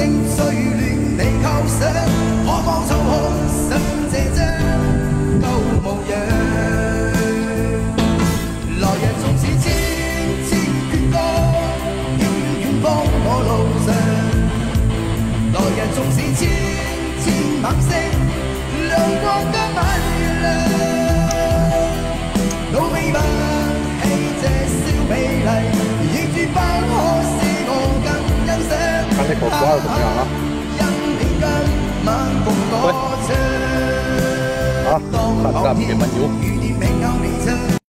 最亂地構想，可望做好心這張舊模樣。來日縱使千千闕歌，永遠幫我路上。來日縱使千千晚星，亮光得晚月亮。老尾不棄這小美麗，亦絕不可使我更欣賞。 看那口瓜怎么样啊？好，看看别蛮牛。